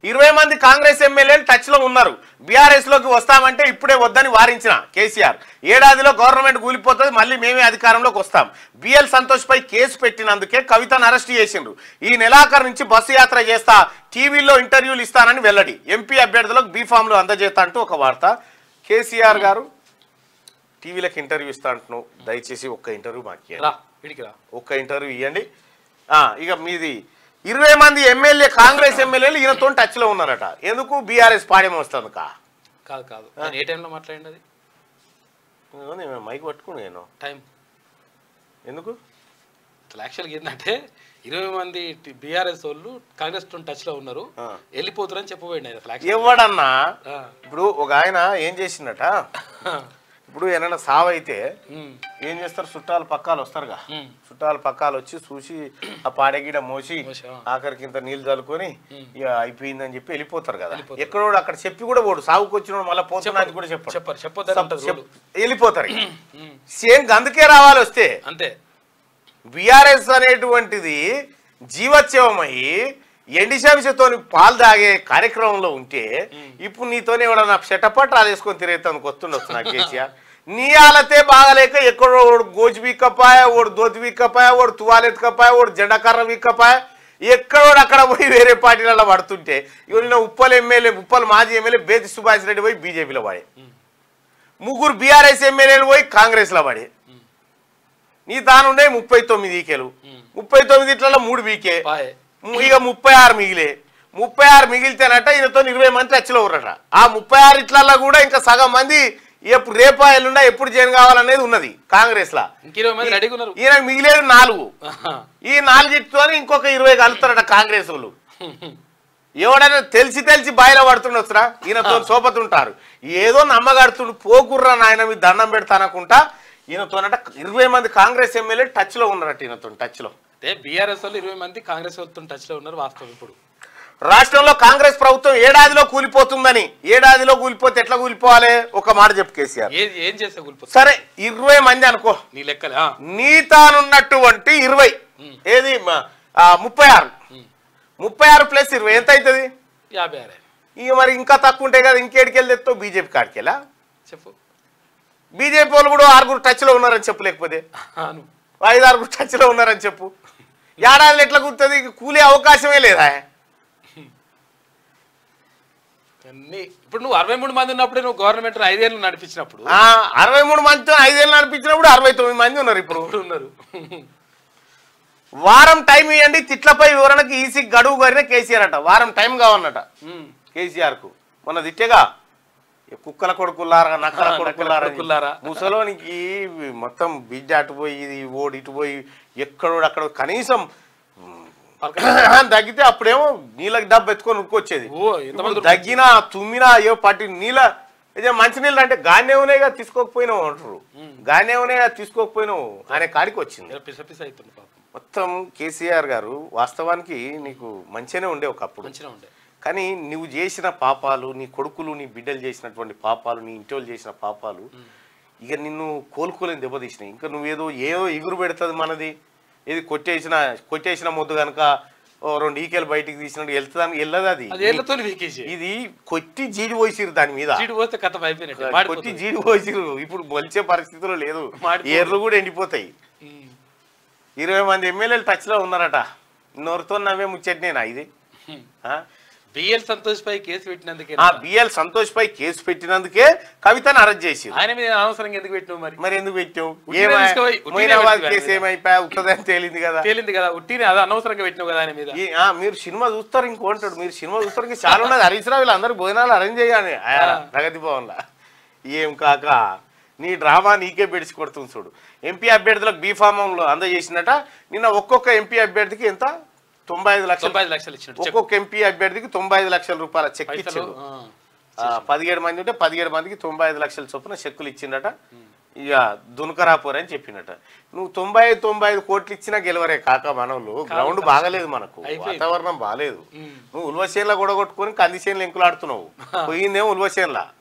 20 మంది కాంగ్రెస్ ఎమ్మెల్యేలు టచ్ లో ఉన్నారు. బీఆర్ఎస్ లోకి వస్తామంటే ఇప్పుడే వద్దని వారించిన కేసీఆర్. ఏడాదిలో గవర్నమెంట్ కూలిపోతుంది, మళ్ళీ మేమే అధికారంలోకి వస్తాం. బిఎల్ సంతోష్ పై కేసు పెట్టినందుకే కవితను అరెస్ట్ చేసిండ్రు. ఈ నెలాఖరు నుంచి బస్సు యాత్ర చేస్తా, టీవీలో ఇంటర్వ్యూలు ఇస్తానని వెల్లడి. ఎంపీ అభ్యర్థులకు బీఫామ్లు అందజేస్తా అంటూ ఒక వార్త. కేసీఆర్ గారు టీవీలకు ఇంటర్వ్యూ ఇస్తా అంటున్నావు, దయచేసి ఒక్క ఇంటర్వ్యూ మాకు ఒక్క ఇంటర్వ్యూ ఇవ్వండి. ఇక మీది 20 మంది ఎమ్మెల్యే కాంగ్రెస్ ఎమ్మెల్యేలు ఈయనతో టచ్ లో ఉన్నారట. ఎందుకు? బీఆర్ఎస్ పాడేమో వస్తుంది కాదు ఏ టైంలో మాట్లాడినది? మైక్ పట్టుకుని నేను టైం ఎందుకు యాక్చువల్గా ఏంటంటే 20 మంది బీఆర్ఎస్ వాళ్ళు కాంగ్రెస్ తో టచ్ లో ఉన్నారు, వెళ్ళిపోతారని చెప్పబోయింది. ఎవడన్నా ఇప్పుడు ఒక ఆయన ఏం చేసిందట, ఇప్పుడు ఏమైనా సావు అయితే ఏం చేస్తారు, చుట్టాలు పక్కాలు వస్తారుగా, చుట్టాలు పక్కాలు వచ్చి చూసి ఆ పాడగిడ మోసి ఆఖరికి ఇంత నీళ్ళు చల్లుకొని ఇక అయిపోయిందని చెప్పి వెళ్ళిపోతారు కదా. ఎక్కడో అక్కడ చెప్పి కూడా పోడు, సాగుకు వచ్చిన మళ్ళీ పోతున్నది కూడా చెప్పారు, వెళ్ళిపోతారు. సేమ్ అందుకే రావాలి వస్తే అంతే. బీఆర్ఎస్ అనేటువంటిది జీవోత్సవమయ్యి ఎండిశాంశతో పాలు తాగే కార్యక్రమంలో ఉంటే ఇప్పుడు నీతోనే ఎవడన్నా చెట్టపట్టాలు వేసుకొని తిరిగేందుకు వస్తుండొచ్చు నా కేసీఆర్. నీ ఆలతే బాగలేక ఎక్కడో ఓడు గోజు వీక్కపాయ, ఓడు దోతి వీక్కపాయ, ఓడు తువాలెత్తుకపాయ, ఓడు జెండకర్ర వీక్కపాయ, ఎక్కడోడు అక్కడ పోయి వేరే పార్టీలలో పడుతుంటే ఇవన్న ఉప్పల్ మాజీ ఎమ్మెల్యే బేతి సుభాష్ రెడ్డి పోయి బీజేపీలో పడే, 3 బీఆర్ఎస్ ఎమ్మెల్యేలు పోయి కాంగ్రెస్లో పడే. నీ తానుండే 39 ఈకేలు, 39 ఇట్లలో 3 వీకే, ఇక 36 మిగిలే. 36 మిగిలితేనట ఈయనతో 20 మంది టచ్లో ఉన్నారట. ఆ 36 ఇట్లల్లో కూడా ఇంకా సగం మంది ఎప్పుడు రేపా ఎల్లుండా ఎప్పుడు జైన్ కావాలనేది ఉన్నది కాంగ్రెస్ లా. ఈయన మిగిలేదు 4. ఈ 4 ఇట్టుతో ఇంకొక 20 కలుస్తారట కాంగ్రెస్ వాళ్ళు. ఎవడైనా తెలిసి బాయిలో పడుతుండొచ్చురా, ఈయనతో సోపతుంటారు. ఏదో నమ్మగడుతుండు, పోకుర్రా నాయన మీ దండం పెడతానకుంటా ఈయనతోనట 20 మంది కాంగ్రెస్ ఎమ్మెల్యే టచ్ లో ఉన్నారట ఈయనతో టచ్ లో. బీఆర్ఎస్ వాళ్ళు 20 మంది కాంగ్రెస్ వాళ్ళతో టచ్ లో ఉన్నారు వాస్తవం. ఇప్పుడు రాష్ట్రంలో కాంగ్రెస్ ప్రభుత్వం ఏడాదిలో కూలిపోతుందని, ఏడాదిలో కూలిపోతే ఎట్లా కూలిపోవాలి ఒక మాట చెప్పు కేసీఆర్. ఏం చేస్తే కూలిపోతుంది? సరే 20 మంది అనుకో, నీ లెక్కలే నీతానున్నటువంటి 20 ఏది 36 ప్లస్ 20 ఎంత అవుతుంది? 56. ఇక మరి ఇంకా తక్కువ ఉంటాయి కదా, ఇంకేడికెళ్ళి తెస్తావు? బీజేపీ కాడికెళ్ళా చెప్పు. బీజేపీ వాళ్ళు కూడా 6 టచ్ లో ఉన్నారని చెప్పు, లేకపోతే 5-6 టచ్ లో ఉన్నారని చెప్పు. ఏడాదిలో ఎట్లా కూర్తుంది? కూలే అవకాశమే లేదా? ఇప్పుడు నువ్వు 63 మంది ఉన్నప్పుడు నువ్వు గవర్నమెంట్ 5 ఏళ్ళు నడిపించినప్పుడు 63 మందితో 5 ఏళ్ళు నడిపించినప్పుడు 69 మంది ఉన్నారు ఇప్పుడు ఉన్నారు. వారం టైం ఇవ్వండి, తిట్లపై వివరణకు ఈసీ గడువు కోరిన కేసీఆర్ అట. వారం టైం కావన్నట కేసీఆర్ కు. మొన్న తిట్టేగా కుక్కల కొడుకులారా, నక్కల కొడుకులారా, ముసలోనికి మొత్తం బిడ్డ అటుపోయి ఓడి ఇటుపోయి ఎక్కడో అక్కడ కనీసం తగ్గితే అప్పుడేమో నీళ్ళకి డబ్బు ఎత్తుకొని ఉరుకొచ్చేది. తగ్గినా తుమ్మినా అయ్యో పట్టి నీళ్ళ ఇదే మంచినీళ్ళు అంటే గానేవునేగా తీసుకోకపోయినావు అంటారు, గానేవునేగా తీసుకోకపోయినావు అనే కాడికి వచ్చింది. మొత్తం కేసీఆర్ గారు వాస్తవానికి నీకు మంచిగానే ఉండే ఒకప్పుడు, కానీ నువ్వు చేసిన పాపాలు, నీ కొడుకులు నీ బిడ్డలు చేసినటువంటి పాపాలు, నీ ఇంటి వాళ్ళు చేసిన పాపాలు ఇక నిన్ను కోలుకోలేని దెబ్బతీసినాయి. ఇంకా నువ్వేదో ఏదో ఎగురు పెడుతుంది మనది, ఇది కొట్టేసిన మొద్దు కనుక 2 ఈకేలు బయటికి తీసినట్టు వెళ్తుందని వెళ్ళదు. అది ఇది కొట్టి జీడి పోసిరు, దాని మీద కొట్టి జీడి పోసిరు. ఇప్పుడు మొలిచే పరిస్థితిలో లేదు, ఏర్లు కూడా ఎండిపోతాయి. 20 మంది ఎమ్మెల్యేలు టచ్ లో ఉన్నారట. నోరుతో నవ్వే ముచ్చట్నేనా ఇది? బిఎల్ సంతోష్ పై కేసు పెట్టినందుకే, బిఎల్ సంతోష్ పై కేసు పెట్టినందుకే కవితను అరెస్ట్ చేసి ఆయన మీద అనవసరంగా ఎందుకు పెట్టినావు? మరి ఎందుకు పెట్టావు? కేసు ఏమైపోయా ఉత్తదని తేలింది కదా, ఉట్టిని అది అనవసరంగా పెట్టినావు కదా ఆయన మీద. మీరు సినిమా చూస్తారు ఇంకోంటాడు, మీరు సినిమా చూస్తారు చాలా ఉన్నది. హరీష్ రావు వీళ్ళందరూ భోజనాలు అరేంజ్ చేయాలి ప్రగతి భవన్లో. ఏం కాక నీ డ్రామా నీకే బెడిసి కొడుతుంది చూడు. ఎంపీ అభ్యర్థులకు బీఫామ్లో అందజేసినట. నిన్న ఒక్కొక్క ఎంపీ అభ్యర్థికి ఎంత 95 లక్షలు ఇచ్చిండు. ఒక్కొక్క ఎంపీ అభ్యర్థికి 95 లక్షల రూపాయల చెక్ ఇచ్చిండు. 17 మంది ఉంటే 17 మందికి 95 లక్షల చొప్పున చెక్కులు ఇచ్చిండట. ఇక దునకరాపోరు అని చెప్పినట. నువ్వు 95 కోట్లు ఇచ్చినా గెలవరే కాక మనోళ్ళు. గ్రౌండ్ బాగలేదు, మనకు వాతావరణం బాగాలేదు. నువ్వు ఉల్వసేన్లా కూడా కొట్టుకొని కందిసేన్లు ఎంకులాడుతున్నావు. పోయిందేమో ఉల్వసేన్లా.